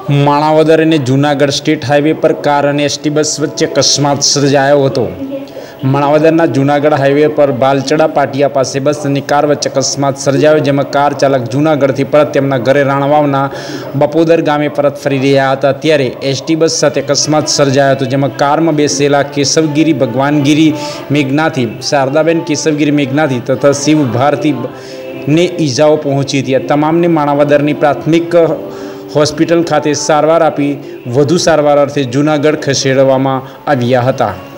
માણાવદર અને Junagadh state highway પર car અને એસટી બસ વચ્ચે અકસ્માત સર્જાયો હતો। માણાવદરના જૂનાગઢ હાઈવે પર બાલચડા પાટિયા પાસે બસ અને કાર વચ્ચે અકસ્માત સર્જાયો, જેમાં કાર ચાલક જૂનાગઢથી પરત તેમના ઘરે રાણવાવના બપોદર ગામે પરત ફરી રહ્યા હતા ત્યારે એસટી બસ સાથે અકસ્માત સર્જાયો હતો, જેમાં કારમાં બેસેલા કેશવગીરી ભગવાનગીરી મેઘનાથી, શારદાબેન કેશવગીરી મેઘનાથી તથા શિવ ભારતીને ઈજાઓ પહોંચી હતી। તમામને માણાવદરની પ્રાથમિક હોસ્પિટલ ખાતે સારવાર આપી વધુ સારવાર અર્થે જૂનાગઢ ખસેડવામાં આવ્યા હતા।